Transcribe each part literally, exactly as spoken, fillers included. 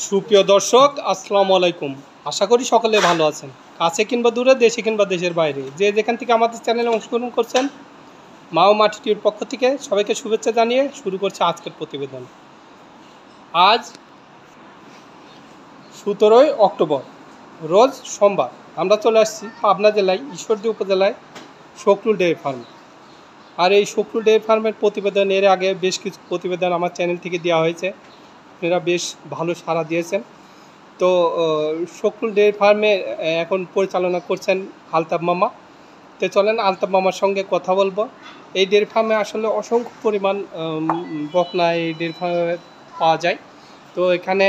সুপ্রিয় দর্শক আসসালামু আলাইকুম। আশা করি সকলে ভালো আছেন, কাছে কিংবা দূরে, দেশে কিংবা দেশের বাইরে, যে যেখান থেকে আমাদের চ্যানেলে অংশগ্রহণ করছেন, মা ও মাটি টিভির পক্ষ থেকে সবাইকে শুভেচ্ছা জানিয়ে শুরু করছে আজকের প্রতিবেদন। আজ সতেরোই অক্টোবর, রোজ সোমবার। আমরা চলে আসছি পাবনা জেলায় ঈশ্বরদী উপজেলায় শকরুল ডেয়ারি ফার্ম। আর এই শকরুল ডেয়ারি ফার্মের প্রতিবেদন এর আগে বেশ কিছু প্রতিবেদন আমার চ্যানেল থেকে দেওয়া হয়েছে, আপনারা বেশ ভালো সাড়া দিয়েছেন। তো শকরুল ডেয়ারি ফার্মে এখন পরিচালনা করছেন আলতাফ মামা। তো চলেন আলতাফ মামার সঙ্গে কথা বলবো। এই ডেয়ারি ফার্মে আসলে অসংখ্য পরিমাণ বকনা এই ডেয়ারি ফার্মে পাওয়া যায়। তো এখানে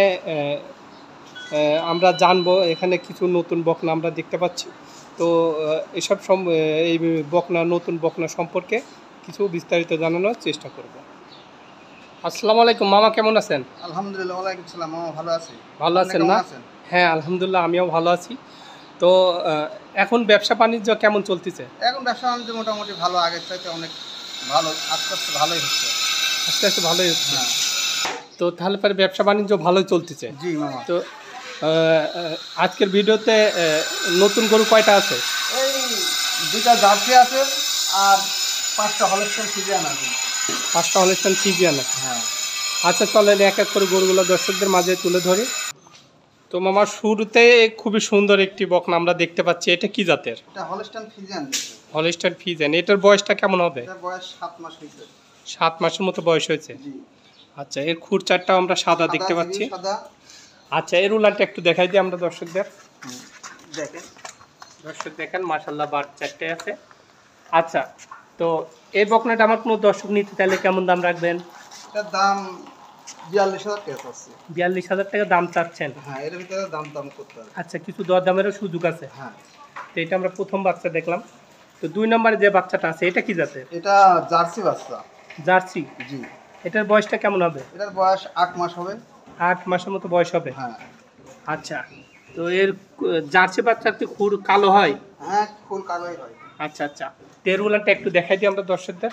আমরা জানবো, এখানে কিছু নতুন বকনা আমরা দেখতে পাচ্ছি। তো এসব এই বকনা নতুন বকনা সম্পর্কে কিছু বিস্তারিত জানানোর চেষ্টা করব। আসসালামু আলাইকুম মামা, কেমন আছেন? আলহামদুলিল্লাহ। ওয়ালাইকুম সালাম মামা, ভালো আছি। ভালো আছেন না? হ্যাঁ আলহামদুলিল্লাহ, আমিও ভালো আছি। তো এখন ব্যবসা বাণিজ্য কেমন চলতেছে? এখন ব্যবসা বাণিজ্য মোটামুটি ভালো, আগের চাইতে অনেক ভালো, আস্তে আস্তে ভালোই হচ্ছে। আস্তে আস্তে ভালোই হচ্ছে। তো তাহলে পরে ব্যবসা বাণিজ্য ভালোই চলতেছে? জি মামা। তো আজকের ভিডিওতে নতুন গরু কয়টা আছে? এই দুইটা জার্সি আছে আর পাঁচটা হলস্টাইন ফ্রিজিয়ান আছে। পাঁচটা হলস্টাইন ফ্রিজিয়ান আছে? হ্যাঁ। আচ্ছা চলেন এক এক করে গরুগুলো দর্শকদের মাঝে তুলে ধরি। তো মামা শুরুতে খুবই সুন্দর একটি বকনা আমরা দেখতে পাচ্ছি, এটা কি জাতের? এটা হলস্টাইন ফ্রিজিয়ান। Holstein Friesian. এটার বয়সটা কেমন হবে? এটার বয়স সাত মাস হয়েছে। সাত মাসের মতো বয়স হয়েছে? জি। আচ্ছা, এর খুর চারটাও আমরা সাদা দেখতে পাচ্ছি। আচ্ছা, এর উলানটা একটু দেখাই দিই আমরা দর্শকদের। দেখেন দর্শক দেখেন, মাশাআল্লাহ বার চারটে আছে। আচ্ছা, তো এই বকনাটা আমার কোনো দর্শক নিতে চাইলে কেমন দাম রাখবেন? এটার দাম বিয়াল্লিশ হাজার টাকা চাচ্ছি। বিয়াল্লিশ হাজার টাকা দাম চাচ্ছেন? হ্যাঁ, এর ভিতরে দাম দাম করতে হবে। আচ্ছা, কিছু দরদামেরও সুযোগ আছে? হ্যাঁ। তো এটা আমরা প্রথম বাচ্চা দেখলাম। তো দুই নম্বরে যে বাচ্চাটা আছে এটা কি জাতের? এটা জার্সি বাচ্চা। জার্সি? জি। এটার বয়সটা কেমন হবে? এটার বয়স আট মাস হবে। আট মাসের মতো বয়স হবে? হ্যাঁ। আচ্ছা, তো এর জার্সি বাচ্চার তো খুর কালো হয়? হ্যাঁ, খুর কালোই হয়। আচ্ছা আচ্ছা, তের উলানটা একটু দেখাই দিই আমরা দর্শকদের।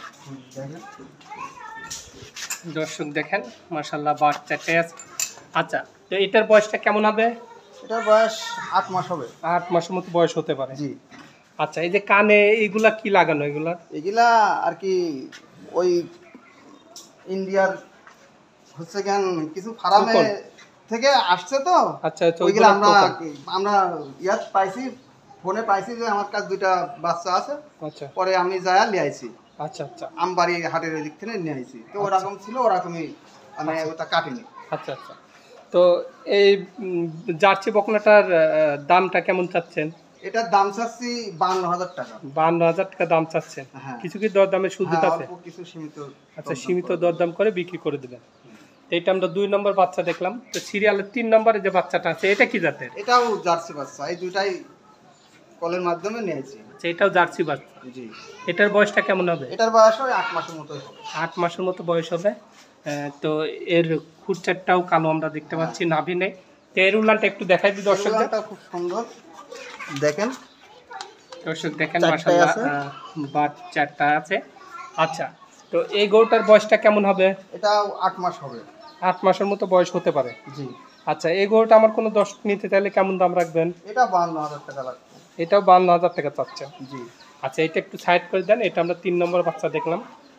দর্শক দেখেন, মাশাআল্লাহ বার চারটে আছে। আচ্ছা, তো এটার বয়সটা কেমন হবে? এটার বয়স আট মাস হবে। আট মাসের মতো বয়স হতে পারে? জি। আচ্ছা, এই যে কানে এইগুলা কি লাগানো? এগুলা এগুলা আর কি ওই ইন্ডিয়ার হচ্ছে কেন কিছু ফার্মে থেকে আসছে তো। আচ্ছা আচ্ছা, ওইগুলা আমরা আমরা ইয়াত পাইছি, ফোনে পাইছি যে আমার কাছে দুইটা বাচ্চা আছে। আচ্ছা, পরে আমি যায়া নিয়ে আইছি। আচ্ছা আচ্ছা, আমবাড়ি হাটের ওই দিক থেকে নিয়ে আইছি। তো ওরকম ছিল, ওরকমই আমি ওটা কাটিনি। আচ্ছা আচ্ছা, তো এই জার্সি বকনাটার দামটা কেমন চাচ্ছেন? এটার দাম চাচ্ছি বান্ন হাজার টাকা। বান্ন হাজার টাকা দাম চাচ্ছেন? কিছু কি দরদামের সুযোগ আছে? কিছু সীমিত। আচ্ছা, সীমিত দরদাম করে বিক্রি করে দেবেন। এটা আমরা দুই নম্বর বাচ্চা দেখলাম। তো সিরিয়ালের তিন নম্বরে যে বাচ্চাটা আছে এটা কি জাতের? এটাও জার্সি বাচ্চা। এই দুটাই কলের মাধ্যমে নিয়েছি। আচ্ছা, এটাও জার্সি বাচ্চা? জি। এটার বয়সটা কেমন হবে? এটার বয়স ওই আট মাসের মতো হবে। আট মাসের মতো বয়স হবে। তো এর খুরচারটাও কালো আমরা দেখতে পাচ্ছি, নাভি নেই। তো এর উলানটা একটু দেখাই দিই দর্শকদের। খুব সুন্দর, দেখেন দর্শক দেখেন, মাশাআল্লাহ বার চারটা আছে। আচ্ছা, তো এই গরুটার বয়সটা কেমন হবে? এটাও আট মাস হবে। আট মাসের মতো বয়স হতে পারে? জি। আচ্ছা, এই গরুটা আমার কোনো দর্শক নিতে চাইলে কেমন দাম রাখবেন? এটা বান্ন হাজার টাকা লাগবে। এটাও বান্ন হাজার টাকা চাচ্ছেন? জি। আচ্ছা, এটা একটু সাইড করে দেন। এটা আমরা তিন নম্বর বাচ্চা দেখলাম।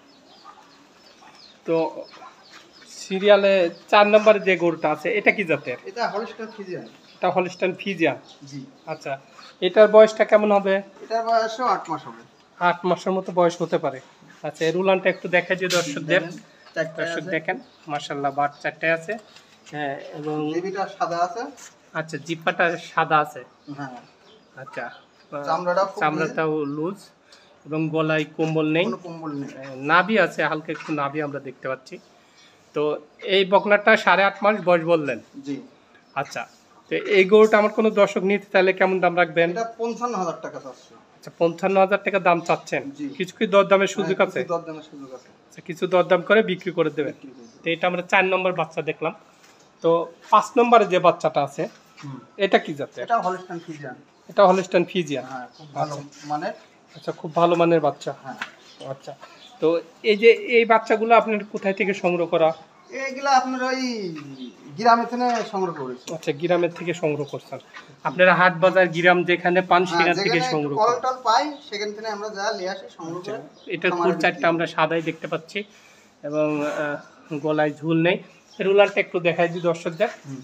তো সিরিয়ালে চার নম্বরে যে গরুটা আছে এটা কি জাতের? এটা হলস্টাইন ফ্রিজিয়ান। এটা হলস্টাইন ফ্রিজিয়ান? জি। আচ্ছা, এটার বয়সটা কেমন হবে? এটার বয়সও আট মাস হবে। আট মাসের মতো বয়স হতে পারে। আচ্ছা, এর উলানটা একটু দেখাই দিয়ে দর্শকদের। দর্শক দেখেন, মাশাআল্লাহ বার চারটে আছে। হ্যাঁ, এবং জিপাটা সাদা আছে। আচ্ছা, জিপাটা সাদা আছে? হ্যাঁ। আচ্ছা, চামড়াটা চামড়াটাও লুজ এবং গলায় কম্বল নেই, কম্বল নেই। নাভি আছে, হালকা একটু নাভি আমরা দেখতে পাচ্ছি। তো এই বকনাটা সাড়ে আট মাস বয়স বললেন? জি। আচ্ছা, তো এই গরুটা আমার কোনো দর্শক নিতে চাইলে কেমন দাম রাখবেন? এটা পঞ্চান্ন হাজার টাকা চাচ্ছে। আচ্ছা, পঞ্চান্ন হাজার টাকা দাম চাচ্ছেন? কিছু কি দরদামের সুযোগ আছে? দরদামের সুযোগ আছে। আচ্ছা, কিছু দরদাম করে বিক্রি করে দেবেন। তো এটা আমরা চার নম্বর বাচ্চা দেখলাম। তো পাঁচ নম্বরে যে বাচ্চাটা আছে এটা কি জাতের? এটা হলস্টাইন ফ্রিজিয়ান। এটা হলস্টাইন ফ্রিজিয়ান? হ্যাঁ, খুব ভালো মানের। আচ্ছা, খুব ভালো মানের বাচ্চা। হ্যাঁ। আচ্ছা, তো এই যে এই বাচ্চাগুলো আপনার কোথায় থেকে সংগ্রহ করা? এইগুলা আপনার ওই গ্রামে থেকে সংগ্রহ করেছি। আচ্ছা, গ্রামের থেকে সংগ্রহ করছেন আপনারা, হাট বাজার গ্রাম যেখানে পান হ্যাঁ, সেখান থেকে যেখানে সংগ্রহ কল করেন। টল পাই সেখান থেকে আমরা যা নিয়ে আসি সংগ্রহ করে এটার খামারে খুর বিক্রি চারটা করি। আমরা সাদাই দেখতে পাচ্ছি এবং আহ, গলায় ঝুল নেই। রুলারটা একটু দেখাই দিই দর্শকদের। হুম।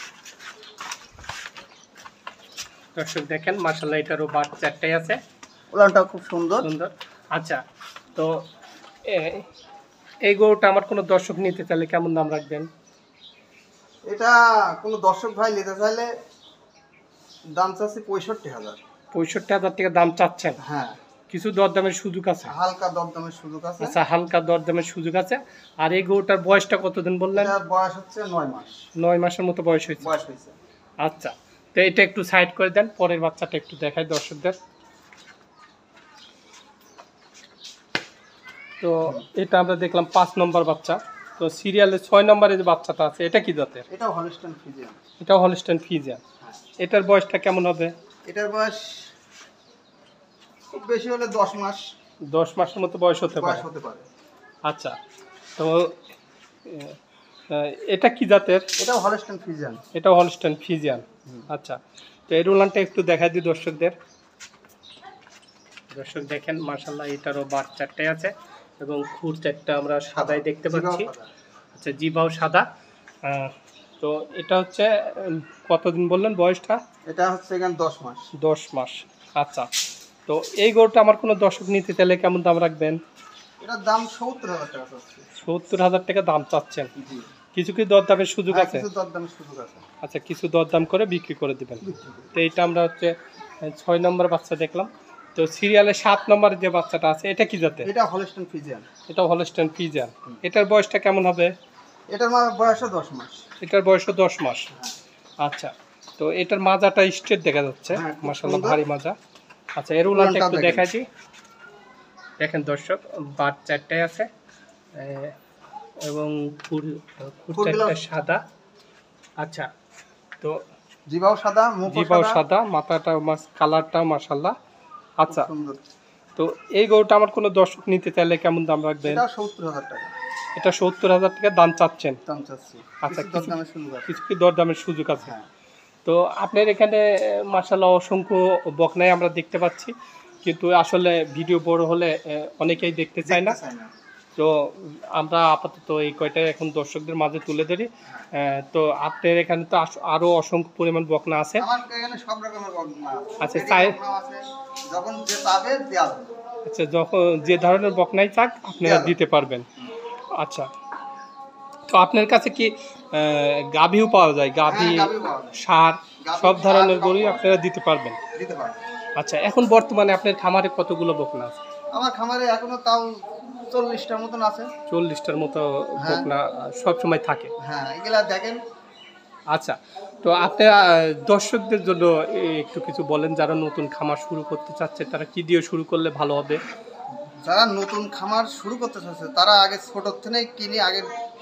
দর্শক দেখেন মাশাআল্লাহ, এটারও বাট চারটাই আছে, উলানটা খুব সুন্দর। সুন্দর। আচ্ছা, তো এ- এই গরুটা আমার কোনো দর্শক নিতে চাইলে কেমন দাম রাখবেন? এটা কোনো দর্শক ভাই নিতে চাইলে দাম চাচ্ছি পঁয়ষট্টি হাজার। পঁয়ষট্টি হাজার টাকা দাম চাচ্ছেন? হ্যাঁ, কিছু দরদামের সুযোগ আছে? হালকা দরদামের সুযোগ আছে। আচ্ছা, হালকা দরদামের সুযোগ আছে। আর এই গরুটার বয়সটা কতদিন বললেন? এটার বয়স হচ্ছে নয় মাস। নয় মাসের মতো বয়স হয়েছে। বয়স হয়েছে। আচ্ছা, তো এটা একটু সাইড করে দেন, পরের বাচ্চাটা একটু দেখাই দর্শকদের। তো এটা আমরা দেখলাম পাঁচ নম্বর বাচ্চা। তো সিরিয়ালে ছয় নম্বরে যে বাচ্চাটা আছে এটা কি জাতের? এটাও হলস্টাইন ফ্রিজিয়ান। এটাও হলস্টাইন ফ্রিজিয়ান। এটার বয়সটা কেমন হবে? এটার বয়স খুব বেশি হলে দশ মাস। দশ মাসের মতো বয়স হতে পারে। বয়স হতে পারে। আচ্ছা, তো আহ, এটা কি জাতের? এটাও হলস্টাইন ফ্রিজিয়ান। এটাও হলস্টাইন ফ্রিজিয়ান। আচ্ছা, তো এই রুলানটা একটু দেখাই দিই দর্শকদের। দর্শক দেখেন মাশাআল্লাহ, এটারও বাট চারটাই আছে এবং খুর চারটা আমরা সাদাই দেখতে পাচ্ছি। আচ্ছা, জিবাও সাদা। আহ, তো এটা হচ্ছে উম, কতদিন বললেন বয়সটা? এটা হচ্ছে এখানে দশ মাস। দশ মাস। আচ্ছা, তো এই গরুটা আমার কোনো দর্শক নিতে চাইলে কেমন দাম রাখবেন? এটার দাম সত্তর হাজার টাকা চাচ্ছি। সত্তর হাজার টাকা দাম চাচ্ছেন? জি। কিছু কি দরদামের সুযোগ হ্যাঁ, আছে? কিছু দরদামের সুযোগ আছে। আচ্ছা, কিছু দরদাম করে বিক্রি করে দিবেন। বিক্রি করি। তো এইটা আমরা হচ্ছে আহ, ছয় নম্বর বাচ্চা দেখলাম। তো সিরিয়ালে সাত নম্বরের যে বাচ্চাটা আছে এটা কি জাতের? এটা হলস্টাইন ফ্রিজিয়ান। এটা হলস্টাইন ফ্রিজিয়ান। এটার বয়সটা কেমন হবে? এটার মা- বয়সও দশ মাস। এটার বয়সও দশ মাস। হ্যাঁ। আচ্ছা, তো এটার মাজাটা স্ট্রেট দেখা যাচ্ছে, হ্যাঁ, খুব মাশাআল্লাহ সুন্দর। ভারী মাজা। আচ্ছা, এর উলানটা উলানটাও একটু দেখেন। দেখাই দিই। দেখেন দর্শক, বাট চারটায় আছে আহ, এবং ফুল ফুল ফুলগুলো- চারটা সাদা। আচ্ছা, তো জিবাও সাদা, মুখও জিবাও সাদা। সাদা, মাথাটা কালারটা মাশাআল্লাহ। আচ্ছা, খুব সুন্দর। তো এই গরুটা আমার কোনো দর্শক নিতে চাইলে কেমন দাম রাখবেন? এটা সত্তর হাজার টাকা এটা সত্তর হাজার টাকা দাম চাচ্ছেন? দাম চাচ্ছি। আচ্ছা, কিছু কিছু- দরদামের সুযোগ আছে। কিছু কি দরদামের সুযোগ আছে? হ্যাঁ। তো আপনার এখানে মাশাআল্লাহ অসংখ্য বকনাই আমরা দেখতে পাচ্ছি, কিন্তু আসলে ভিডিও বড় হলে আহ, অনেকেই দেখতে চায় না। দেখতে চাই না। তো আমরা আপাতত এই কয়টাই এখন দর্শকদের মাঝে তুলে ধরি। আহ, তো আপনার এখানে তো আস- আরো অসংখ্য পরিমাণ বকনা আছে। আমার এখানে সব রকমের বকনা আছে। আচ্ছা, রেডি চাই- বকনাও আছে। যখন যে পাবে দেওয়া যাবে। আচ্ছা, যখন যে ধরনের বকনাই চাক আপনারা দেওয়া যাবে। দিতে পারবেন। আচ্ছা, তো আপনার কাছে কি আহ, গাভীও পাওয়া যায়? গাভী, হ্যাঁ, গাভী পাওয়া যায়। ষাঁড় গাভী, সব ধরনের ষাঁড় সব গরুই পাওয়া আপনারা দিতে পারবেন? দিতে পারবে। আচ্ছা, এখন বর্তমানে আপনার খামারে কতগুলো বকনা আছে? আমার খামারে এখনো তাও চল্লিশটার মতন আছে। চল্লিশটার মতো হ্যাঁ। বকনা সব সময় থাকে। হ্যাঁ, এগুলা দেখেন। আচ্ছা, তো আপনারা আহ, দর্শকদের জন্য এ, একটু কিছু বলেন, যারা নতুন খামার শুরু করতে চাচ্ছে তারা কি দিয়ে শুরু করলে ভালো হবে? যারা নতুন খামার শুরু করতে চাচ্ছে তারা আগে ছোট থেকে কিনে আগে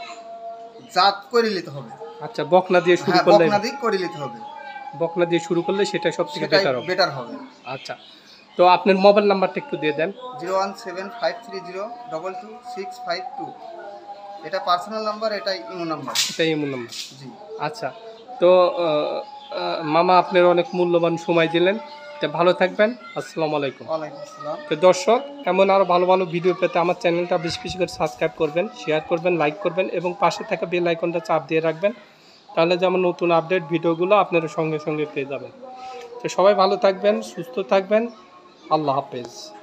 জাত করে নিতে হবে। আচ্ছা, বকনা দিয়ে শুরু হ্যাঁ, করলে, বকনা দিয়ে করে নিতে হবে। বকনা দিয়ে শুরু করলে সেটা সব থেকে সেটাই বেটার হবে। বেটার হবে। আচ্ছা, তো আপনার মোবাইল নাম্বারটা একটু দিয়ে দেন। Zero one seven five three zero double two six five two. এটা পার্সোনাল নাম্বার, এটা ইমো নাম্বার। এটাই এমন নাম্বার। জি। আচ্ছা, তো আহ, আহ, মামা আপনার অনেক মূল্যবান সময় দিলেন, তো ভালো থাকবেন। আসসালামু আলাইকুম। ওয়ালাইকুম আসসালাম। তো দর্শক, এমন আরও ভালো ভালো ভিডিও পেতে আমার চ্যানেলটা বেশি বেশি করে সাবস্ক্রাইব করবেন, শেয়ার করবেন, লাইক করবেন এবং পাশে থাকা বেল আইকনটা চাপ দিয়ে রাখবেন, তাহলে যেমন নতুন আপডেট ভিডিওগুলো আপনারা সঙ্গে সঙ্গে পেয়ে যাবেন। তো সবাই ভালো থাকবেন, সুস্থ থাকবেন। আল্লাহ হাফেজ।